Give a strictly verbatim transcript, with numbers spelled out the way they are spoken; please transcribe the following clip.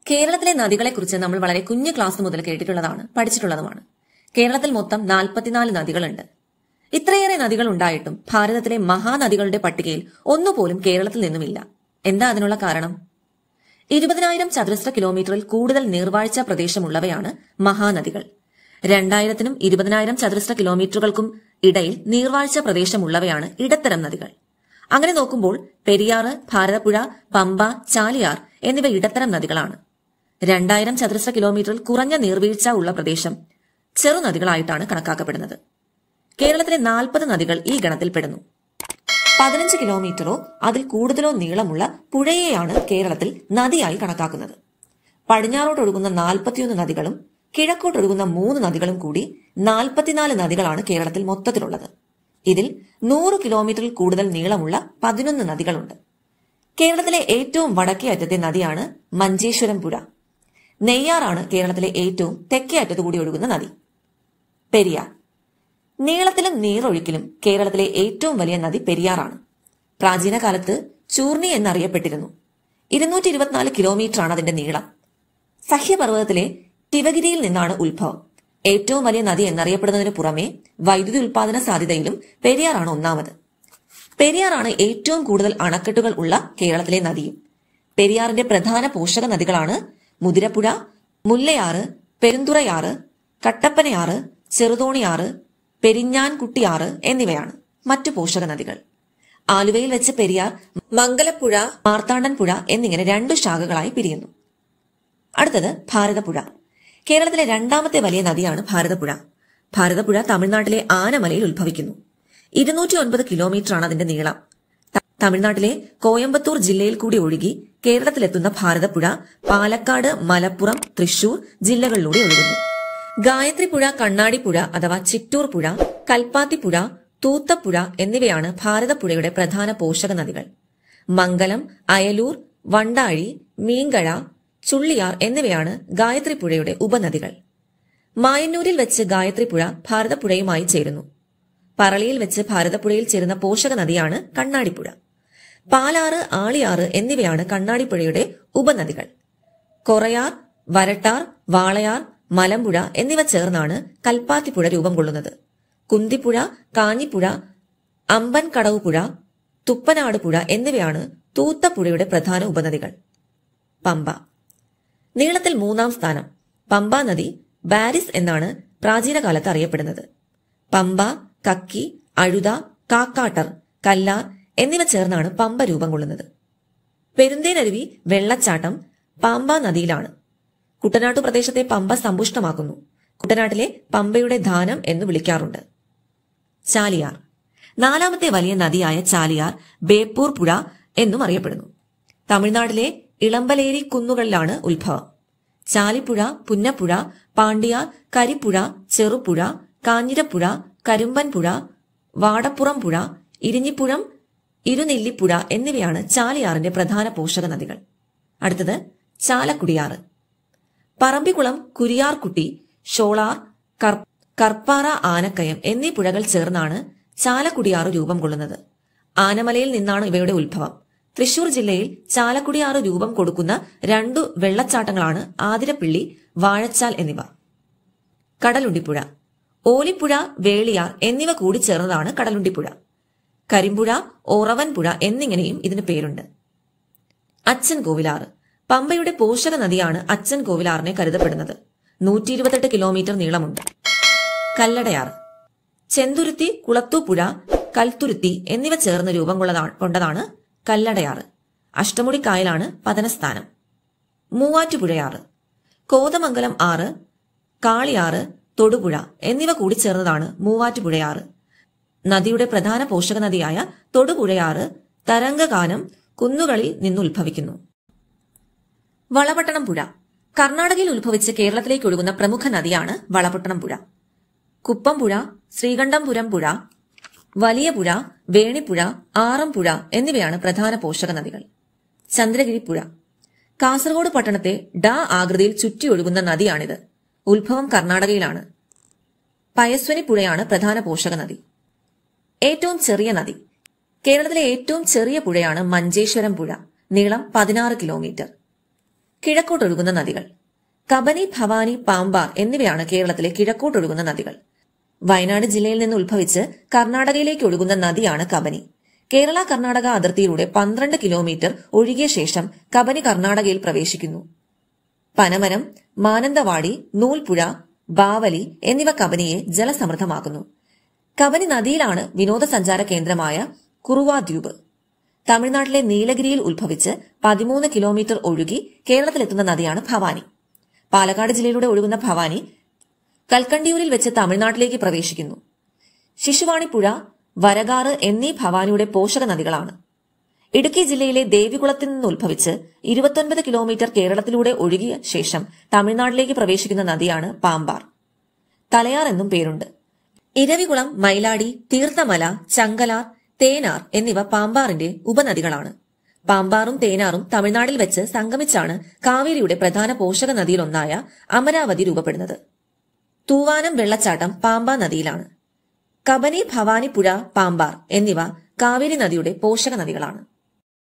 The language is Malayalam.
കേരളത്തിലെ നദികളെക്കുറിച്ച് നമ്മൾ വളരെ കുഞ്ഞു ക്ലാസ് മുതൽ കേട്ടിട്ടുള്ളതാണ്, പഠിച്ചിട്ടുള്ളതുമാണ്. കേരളത്തിൽ മൊത്തം നാൽപ്പത്തിനാല് നദികളുണ്ട്. ഇത്രയേറെ നദികൾ ഉണ്ടായിട്ടും ഭാരതത്തിലെ മഹാനദികളുടെ പട്ടികയിൽ ഒന്നുപോലും കേരളത്തിൽ നിന്നുമില്ല. എന്താ അതിനുള്ള കാരണം? ഇരുപതിനായിരം ചതുരശ്ര കിലോമീറ്ററിൽ കൂടുതൽ നീർവാഴ്ച പ്രദേശമുള്ളവയാണ് മഹാനദികൾ. രണ്ടായിരത്തിനും ഇരുപതിനായിരം ചതുരശ്ര കിലോമീറ്ററുകൾക്കും ഇടയിൽ നീർവാഴ്ച പ്രദേശമുള്ളവയാണ് ഇടത്തരം നദികൾ. അങ്ങനെ നോക്കുമ്പോൾ പെരിയാറ്, ഭാരതപ്പുഴ, പമ്പ, ചാലിയാർ എന്നിവ ഇടത്തരം നദികളാണ്. രണ്ടായിരം ചതുരശ്ര കിലോമീറ്ററിൽ കുറഞ്ഞ നീർവീഴ്ച ഉള്ള പ്രദേശം ചെറുനദികളായിട്ടാണ് കണക്കാക്കപ്പെടുന്നത്. കേരളത്തിലെ നാൽപ്പത് നദികൾ ഈ ഗണത്തിൽപ്പെടുന്നു. പതിനഞ്ച് കിലോമീറ്ററോ അതിൽ കൂടുതലോ നീളമുള്ള പുഴയെയാണ് കേരളത്തിൽ നദിയായി കണക്കാക്കുന്നത്. പടിഞ്ഞാറോട്ടൊഴുകുന്ന നാൽപ്പത്തിയൊന്ന് നദികളും കിഴക്കോട്ടൊഴുകുന്ന മൂന്ന് നദികളും കൂടി നാൽപ്പത്തിനാല് നദികളാണ് കേരളത്തിൽ മൊത്തത്തിലുള്ളത്. ഇതിൽ നൂറ് കിലോമീറ്ററിൽ കൂടുതൽ നീളമുള്ള പതിനൊന്ന് നദികളുണ്ട്. കേരളത്തിലെ ഏറ്റവും വടക്കേ അറ്റത്തെ നദിയാണ് മഞ്ചേശ്വരം പുഴ. നെയ്യാറാണ് കേരളത്തിലെ ഏറ്റവും തെക്കേ അറ്റത്തുകൂടി ഒഴുകുന്ന നദി. പെരിയാർ. നീളത്തിലും നീരൊഴുക്കിലും കേരളത്തിലെ ഏറ്റവും വലിയ നദി പെരിയാറാണ്. പ്രാചീന കാലത്ത് ചൂർണി എന്നറിയപ്പെട്ടിരുന്നു. ഇരുന്നൂറ്റി ഇരുപത്തിനാല് കിലോമീറ്ററാണ് അതിന്റെ നീളം. സഹ്യപർവ്വതത്തിലെ ശിവഗിരിയിൽ നിന്നാണ് ഉത്ഭവം. ഏറ്റവും വലിയ നദി എന്നറിയപ്പെടുന്നതിന് പുറമെ വൈദ്യുതി ഉൽപാദന സാധ്യതയിലും പെരിയാറാണ് ഒന്നാമത്. പെരിയാറാണ് ഏറ്റവും കൂടുതൽ അണക്കെട്ടുകൾ ഉള്ള കേരളത്തിലെ നദിയും. പെരിയാറിന്റെ പ്രധാന പോഷക നദികളാണ് മുതിരപ്പുഴ, മുല്ലയാറ്, പെരുന്തുറയാറ്, കട്ടപ്പനയാറ്, ചെറുതോണിയാറ്, പെരിഞ്ഞാൻകുട്ടിയാറ് എന്നിവയാണ് മറ്റു പോഷക നദികൾ. ആലുവയിൽ വെച്ച് പെരിയാർ മംഗലപ്പുഴ, മാർത്താണ്ഡൻ പുഴ എന്നിങ്ങനെ രണ്ടു ശാഖകളായി പിരിയുന്നു. അടുത്തത് ഭാരതപ്പുഴ. കേരളത്തിലെ രണ്ടാമത്തെ വലിയ നദിയാണ് ഭാരതപ്പുഴ. ഭാരതപ്പുഴ തമിഴ്നാട്ടിലെ ആനമലയിൽ ഉത്ഭവിക്കുന്നു. ഇരുന്നൂറ്റി ഒൻപത് കിലോമീറ്ററാണ് അതിന്റെ നീളം. തമിഴ്നാട്ടിലെ കോയമ്പത്തൂർ ജില്ലയിൽ കൂടി ഒഴുകി കേരളത്തിലെത്തുന്ന ഭാരതപ്പുഴ പാലക്കാട്, മലപ്പുറം, തൃശൂർ ജില്ലകളിലൂടെ ഒഴുകുന്നു. ഗായത്രിപ്പുഴ, കണ്ണാടിപ്പുഴ അഥവാ ചിറ്റൂർ പുഴ, കൽപ്പാത്തിപ്പുഴ, തൂത്തപ്പുഴ എന്നിവയാണ് ഭാരതപ്പുഴയുടെ പ്രധാന പോഷക നദികൾ. മംഗലം, അയലൂർ, വണ്ടാഴി, മീങ്കഴ, ചുള്ളിയാർ എന്നിവയാണ് ഗായത്രിപ്പുഴയുടെ ഉപനദികൾ. മായന്നൂരിൽ വെച്ച് ഗായത്രിപ്പുഴ ഭാരതപ്പുഴയുമായി ചേരുന്നു. പറളിയിൽ വെച്ച് ഭാരതപ്പുഴയിൽ ചേരുന്ന പോഷക നദിയാണ് കണ്ണാടിപ്പുഴ. പാലാറ്, ആളിയാറ് എന്നിവയാണ് കണ്ണാടിപ്പുഴയുടെ ഉപനദികൾ. കൊറയാർ, വരട്ടാർ, വാളയാർ, മലമ്പുഴ എന്നിവ ചേർന്നാണ് കൽപ്പാത്തിപ്പുഴ രൂപം കൊള്ളുന്നത്. കുന്തിപ്പുഴ, കാഞ്ഞിപ്പുഴ, അമ്പൻകടവ് പുഴ, തുപ്പനാട് പുഴ എന്നിവയാണ് തൂത്തപ്പുഴയുടെ പ്രധാന ഉപനദികൾ. പമ്പ. നീളത്തിൽ മൂന്നാം സ്ഥാനം. പമ്പ നദി ബാരിസ് എന്നാണ് പ്രാചീന കാലത്ത് അറിയപ്പെടുന്നത്. പമ്പ, കക്കി, അഴുത, കാക്കാട്ടർ, കല്ലാർ എന്നിവ ചേർന്നാണ് പമ്പ രൂപം കൊള്ളുന്നത്. പെരുന്തേനരുവി വെള്ളച്ചാട്ടം പാമ്പ നദിയിലാണ്. കുട്ടനാട്ടു പ്രദേശത്തെ പമ്പ സമ്പുഷ്ടമാക്കുന്നു. കുട്ടനാട്ടിലെ പമ്പയുടെ ധാനം എന്ന് വിളിക്കാറുണ്ട്. ചാലിയാർ. നാലാമത്തെ വലിയ നദിയായ ചാലിയാർ ബേപ്പൂർ പുഴ എന്നും അറിയപ്പെടുന്നു. തമിഴ്നാട്ടിലെ ഇളമ്പലേരി കുന്നുകളിലാണ് ഉത്ഭവം. ചാലിപ്പുഴ, പുന്നപ്പുഴ, പാണ്ടിയാർ, കരിപ്പുഴ, ചെറുപുഴ, കാഞ്ഞിരപ്പുഴ, കരുമ്പൻപുഴ, വാടപ്പുറം പുഴ, ഇരിഞ്ഞിപ്പുഴം, ഇരുനെല്ലിപ്പുഴ എന്നിവയാണ് ചാലിയാറിന്റെ പ്രധാന പോഷക നദികൾ. അടുത്തത് ചാലക്കുടിയാറ്. പറമ്പിക്കുളം, കുരിയാർകുട്ടി, ഷോളാർ, കർപ്പാറ, ആനക്കയം എന്നീ പുഴകൾ ചേർന്നാണ് ചാലക്കുടിയാറ് രൂപം കൊള്ളുന്നത്. ആനമലയിൽ നിന്നാണ് ഇവയുടെ ഉത്ഭവം. തൃശൂർ ജില്ലയിൽ ചാലക്കുടിയാറ് രൂപം കൊടുക്കുന്ന രണ്ടു വെള്ളച്ചാട്ടങ്ങളാണ് ആതിരപ്പിള്ളി, വാഴച്ചാൽ എന്നിവ. കടലുണ്ടിപ്പുഴ. ഓലിപ്പുഴ, വേളിയാർ എന്നിവ കൂടി ചേർന്നതാണ് കടലുണ്ടിപ്പുഴ. കരിമ്പുഴ, ഓറവൻപുഴ എന്നിങ്ങനെയും ഇതിന് പേരുണ്ട്. അച്ചൻ കോവിലാറ്. പമ്പയുടെ പോഷക നദിയാണ് അച്ചൻ കോവിലാറിനെ കരുതപ്പെടുന്നത്. നൂറ്റി ഇരുപത്തെട്ട് കിലോമീറ്റർ നീളമുണ്ട്. കല്ലടയാറ്. ചെന്തുരുത്തി, കുളത്തൂപ്പുഴ, കൽത്തുരുത്തി എന്നിവ ചേർന്ന് രൂപം കൊണ്ടതാണ് കല്ലടയാറ്. അഷ്ടമുടിക്കായലാണ് പതനസ്ഥാനം. മൂവാറ്റുപുഴയാറ്. കോതമംഗലം ആറ്, കാളിയാറ്, തൊടുപുഴ എന്നിവ കൂടി ചേർന്നതാണ് മൂവാറ്റുപുഴയാറ്. നദിയുടെ പ്രധാന പോഷക നദിയായ തൊടുപുഴയാറ് തരംഗകാനം കുന്നുകളിൽ നിന്നുത്ഭവിക്കുന്നു. വളപട്ടണം പുഴ. കർണാടകയിൽ ഉത്ഭവിച്ച് കേരളത്തിലേക്ക് ഒഴുകുന്ന പ്രമുഖ നദിയാണ് വളപട്ടണം പുഴ. കുപ്പംപുഴ, ശ്രീകണ്ഠംപുരം പുഴ, വലിയ പുഴ, വേണിപ്പുഴ, ആറംപുഴ എന്നിവയാണ് പ്രധാന പോഷക നദികൾ. ചന്ദ്രഗിരി പുഴ. കാസർഗോഡ് പട്ടണത്തെ ഡ ആകൃതിയിൽ ചുറ്റിയൊഴുകുന്ന നദിയാണിത്. ഉത്ഭവം കർണാടകയിലാണ്. പയസ്വനി പുഴയാണ് പ്രധാന പോഷക നദി. ഏറ്റവും ചെറിയ നദി. കേരളത്തിലെ ഏറ്റവും ചെറിയ പുഴയാണ് മഞ്ചേശ്വരം പുഴ. നീളം പതിനാറ് കിലോമീറ്റർ. കിഴക്കോട്ടൊഴുകുന്ന നദികൾ. കബനി, ഭവാനി, പാമ്പാർ എന്നിവയാണ് കേരളത്തിലെ കിഴക്കോട്ടൊഴുകുന്ന നദികൾ. വയനാട് ജില്ലയിൽ നിന്ന് ഉത്ഭവിച്ച് കർണാടകയിലേക്ക് ഒഴുകുന്ന നദിയാണ് കബനി. കേരള കർണാടക അതിർത്തിയിലൂടെ പന്ത്രണ്ട് കിലോമീറ്റർ ഒഴുകിയ ശേഷം കബനി കർണാടകയിൽ പ്രവേശിക്കുന്നു. പനമരം, മാനന്തവാടി, നൂൽപ്പുഴ, ബാവലി എന്നിവ കബനിയെ ജലസമൃദ്ധമാക്കുന്നു. കബനി നദിയിലാണ് വിനോദസഞ്ചാര കേന്ദ്രമായ കുറുവാ ദ്വീപ്. തമിഴ്നാട്ടിലെ നീലഗിരിയിൽ ഉത്ഭവിച്ച് പതിമൂന്ന് കിലോമീറ്റർ ഒഴുകി കേരളത്തിലെത്തുന്ന നദിയാണ് ഭവാനി. പാലക്കാട് ജില്ലയിലൂടെ ഒഴുകുന്ന ഭവാനി കൽക്കണ്ടിയൂരിൽ വെച്ച് തമിഴ്നാട്ടിലേക്ക് പ്രവേശിക്കുന്നു. ശിശുവാണിപ്പുഴ, വരകാറ് എന്നീ ഭവാനിയുടെ പോഷക നദികളാണ്. ഇടുക്കി ജില്ലയിലെ ദേവികുളത്തിൽ നിന്ന് ഉത്ഭവിച്ച് ഇരുപത്തൊൻപത് കിലോമീറ്റർ കേരളത്തിലൂടെ ഒഴുകിയ ശേഷം തമിഴ്നാട്ടിലേക്ക് പ്രവേശിക്കുന്ന നദിയാണ് പാമ്പാർ. തലയാർ എന്നും പേരുണ്ട്. ഇരവികുളം, മൈലാടി, തീർത്ഥമല, ചങ്കലാർ, തേനാർ എന്നിവ പാമ്പാറിന്റെ ഉപനദികളാണ്. പാമ്പാറും തേനാറും തമിഴ്നാട്ടിൽ വെച്ച് സംഗമിച്ചാണ് കാവേരിയുടെ പ്രധാന പോഷക നദിയിലൊന്നായ അമരാവതി രൂപപ്പെടുന്നത്. തൂവാനം വെള്ളച്ചാട്ടം പാമ്പാ നദിയിലാണ്. കബനി, ഭവാനി, പുഴ, പാമ്പാർ എന്നിവ കാവേരി നദിയുടെ പോഷക നദികളാണ്.